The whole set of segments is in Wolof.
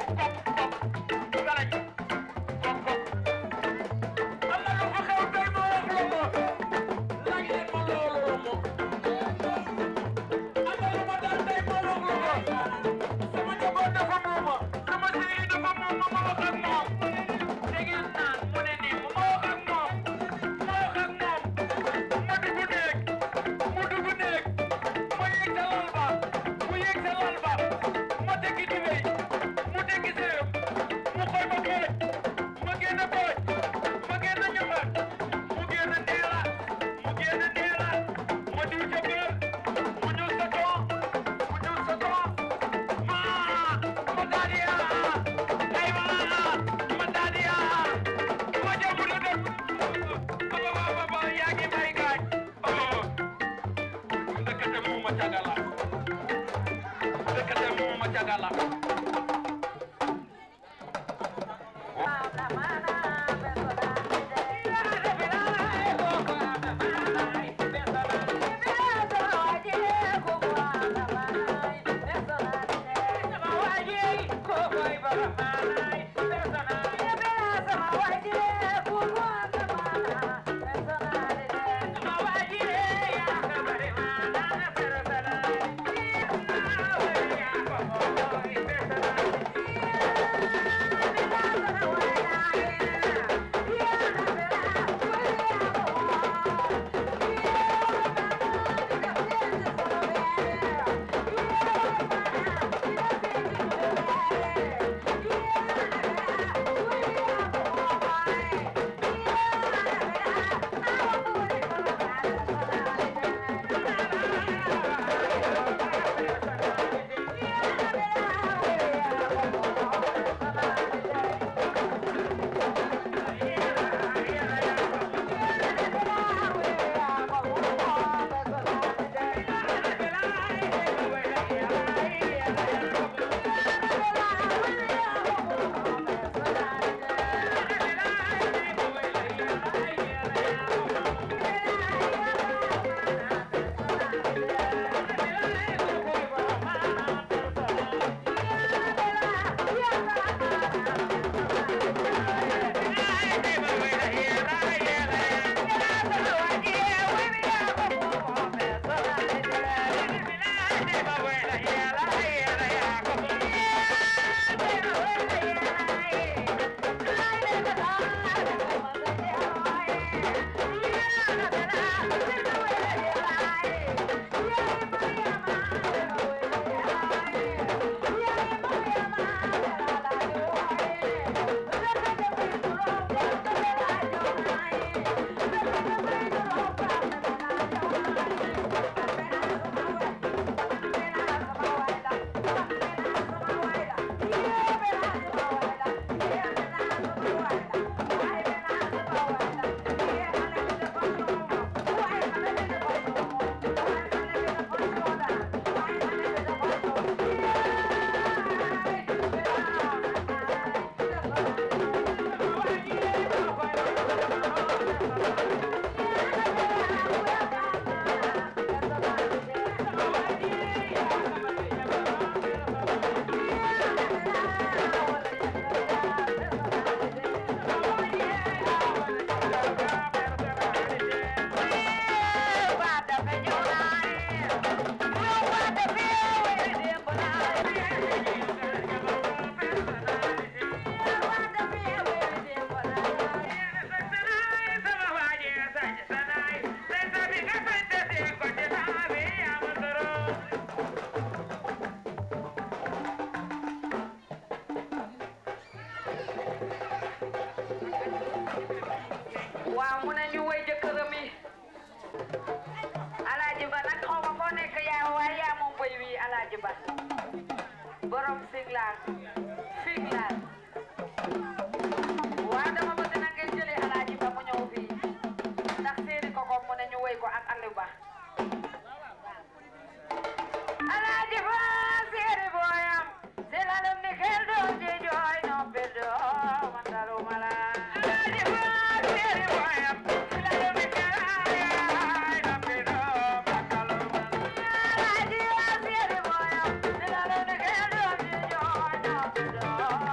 waaw mu ne ñu woy jëkkëram yi Alaaji Ba nag xaw ma foo nekk yaa waaye yaa moom woy wi Alaaji Ba borom Finglaan waaw dama bëgg na ngeen jëlee Alaaji Ba mu ñëw fii ndax seeni koko mu ne ñu woy ko ak Aliou Ba Alaaji Ba seeri booyam c'est la lum ni xel doon di jooy no pedo mandaru mala Alaaji Ba seeri booyam c'est la lum ni xel ay no pedo mandaru mala Alaaji Ba seeri booyam c'est la lum ni xel doon di jooy no pedo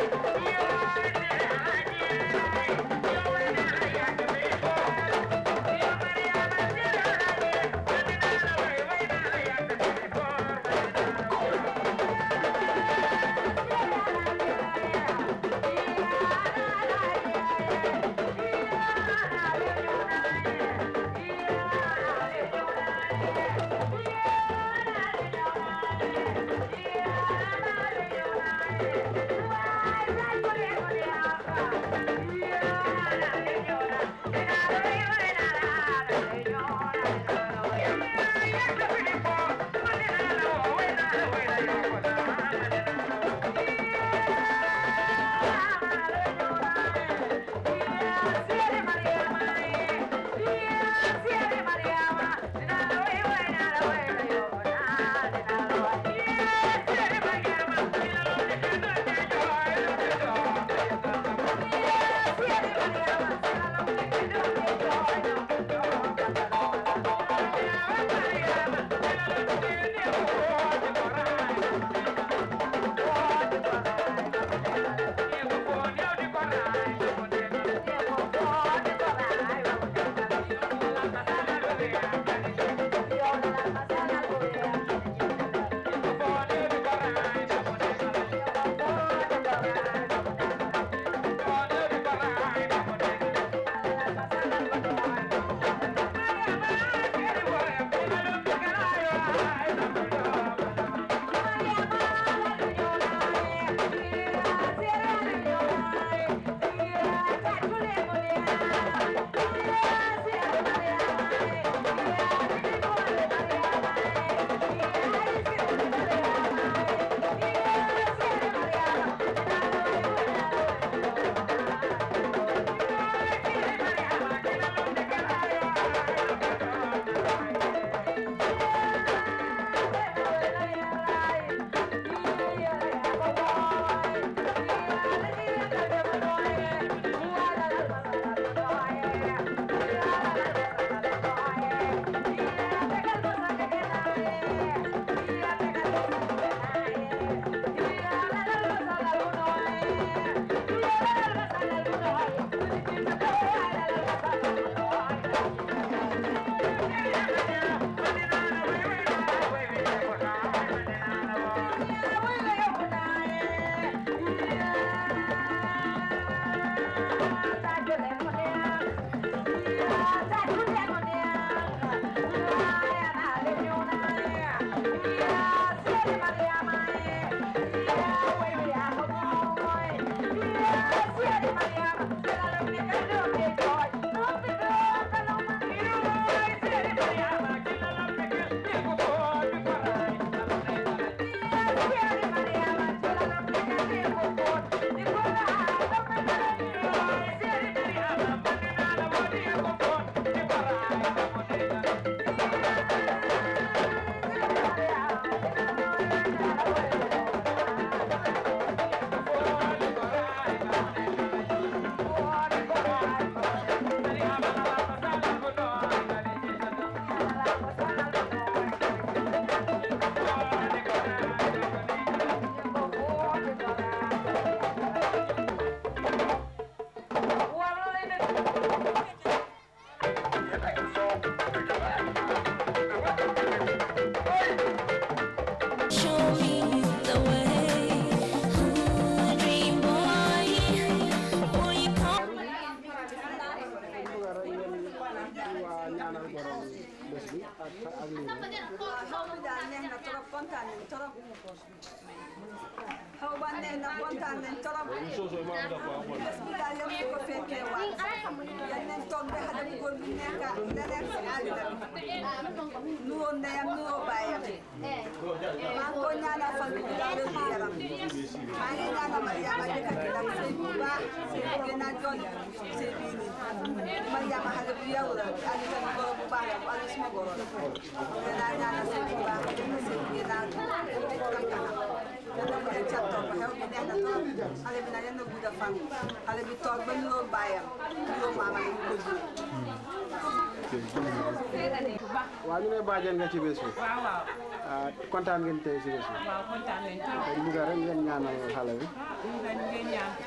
waaw ñu ne bàjjen nga ci bés bi. waaw waaw. kontaan ngeen tey si bés bi. waaw kontaan nañ trop. tey Louga rek ngeen ñaanal xale bi. Louga ngeen ñaanal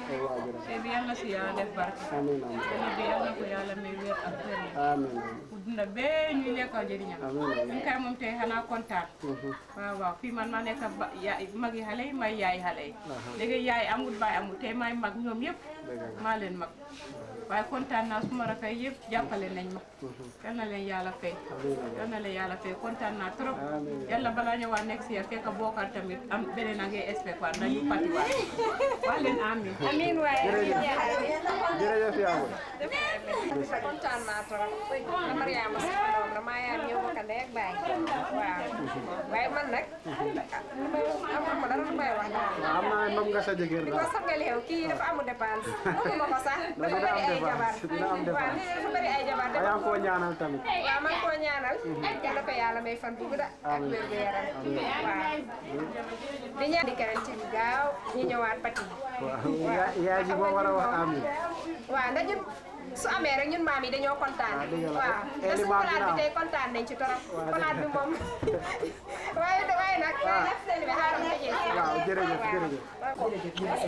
ay waajuram. sëy bi yal na si yàlla def barke. amiin amiin. sëy bi yal na ko yàlla may wér ak wér. amiin amiin. mu dunda bee ñuy lekkal njëriñam. amiin amiin. ñu kay moom tey xanaa kontaan. waaw waaw fii man ma nekk magi xale yi may yaay xale yi. léegi yaay amul baay amul tey may mag ñoom yëpp. maa leen mag. waaye kontaan naa suma rakay yëpp jàppale nañ ma. yal na leen yàlla fay. yal na leen yàlla fay kontaan naa trop. yàlla balaa ñëwaat next year fekk bokkal tamit am beneen a ngay expect waat nañu pati waat. wax leen amiin. amiin waaye. jërëjëf yaa kontaan naa trop. Mariama sama doom la maa yaayam ñëw bokk ndey ak baay. waaw waaye man nag. amuma dara lu may wax daal. am naa ne moom nga sa jëkkër di ko daal. sax nga leew kii dafa amul dépense. bëgguma ko sax dafa bëri ay jabar. dina am dépense. waaw lii dafa bëri ay jabar. yaa ngi koo ñaanal tamit. waaw man koo ñaanal. yal na ko yàlla may fan bu gudda ak wér gu yaram. waaw di ñaan di keneen ci gaaw ñu ñëwaat pati. waaw yaay ji moo war a wax amiin. waaw ndax ñun su amee rek ñun maam yi dañoo kontaan. waaw te suñu palaat bi tey kontaan nañ ci torop. palaat bi moom waaye nag. waaw jërëjëf jërëjëf.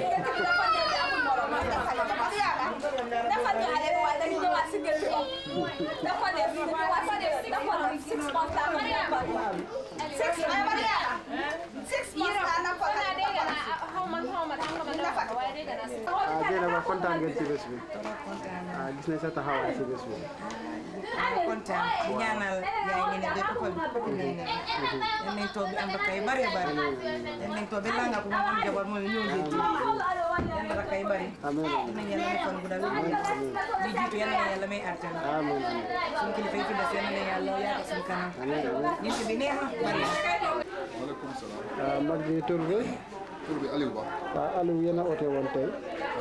Dieynaba kontaan ngeen ci bés bi. gis nañ sa taxawaay ci bés bi. kontaan di ñaanal yaay ngi ne de ko yan nañ toog bi am rakay bari bari yan nañ toog bi la nga ko moom am jabar mooy ñëw jiitu yan rakay bari amiin nañ yàlla may fan bu daal di jiitu yàlla na yàlla may artan amiin suñu kilifa yi fi des yàlla na yàlla yaaka suñu kanam ñent bi neex na bari maaleykum salaam. mag bi tur bi. tur bi Aliou Ba. waaw Aliou yéen a oote woon tey.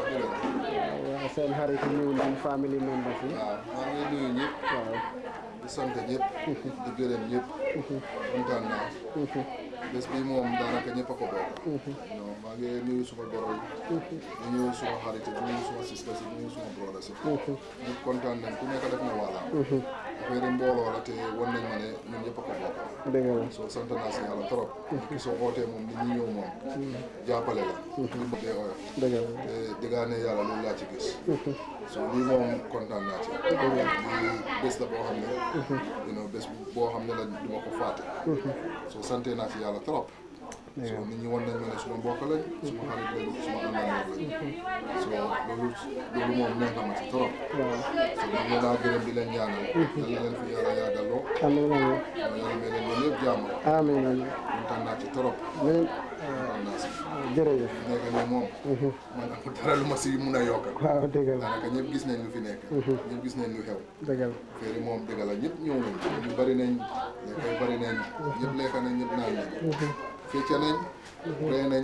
waaw seen xarit yi ñëw nañ family members yi. waaw maa ngi nuyu ñëpp. waaw di sant ñëpp. di gërëm ñëpp. kontaan naa. bés bi moom daanaka ñëpp a ko bokk. non maa ngi nuyu suma goro yi. di nuyu suma xarit yi di nuyu suma sista si di nuyu suma broda si. ñëpp kontaan nañ ku nekk def na wàllam. affaire mbooloo la te wan nañ ma ne ñun ñëpp a ko bokk. dëgg la. soo sant naa si yàlla trop. soo ootee moom nit ñi ñëw moom. jàppale la. li mu dee oyof. dëgg la. te diggaa ne yàlla loolu laa ci gis. so lii moom kontaan naa ci. lii bés la boo xam ne. bés boo xam ne la duma ko fàtte. so sante naa ci yàlla trop. so nit ñi wan nañ ma ne suma mbokk lañ. suma xarit lañ suma àndandoo lañ. so loolu moom neex na ma ci trop. so man leen naa gërëm di leen ñaanal. yal na leen fi yàlla yàggaloo. amiin amiin. yàlla may leen ñoom yëpp jàmm. amiin amiin. kontaan naa ci trop. kontaan naa si. jërëjëf. nekk nii moom. man amul dara lu ma si mun a yokkal. waaw dëgg la. daanaka ñëpp gis nañ lu fi nekk. ñëpp gis nañ lu xew. dëgg la. affaire yi moom dëgg la ñëpp ñëw nañ. ñu bari nañ lekkay bari nañ. ñëpp lekk nañ ñëpp naan nañ. fecca nañ. ree nañ.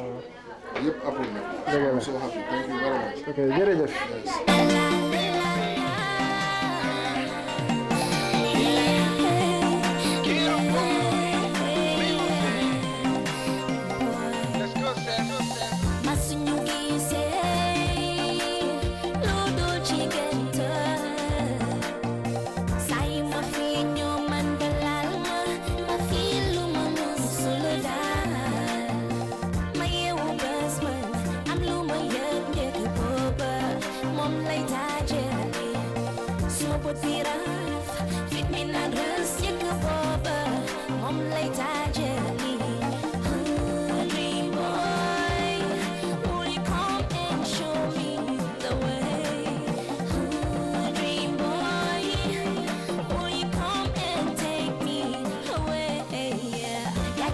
yëpp appul na. dëgg la. so happy thank you very much. ok jërëjëf.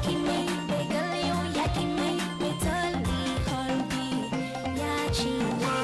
Yakin me, betul di hal bi, ya cinta.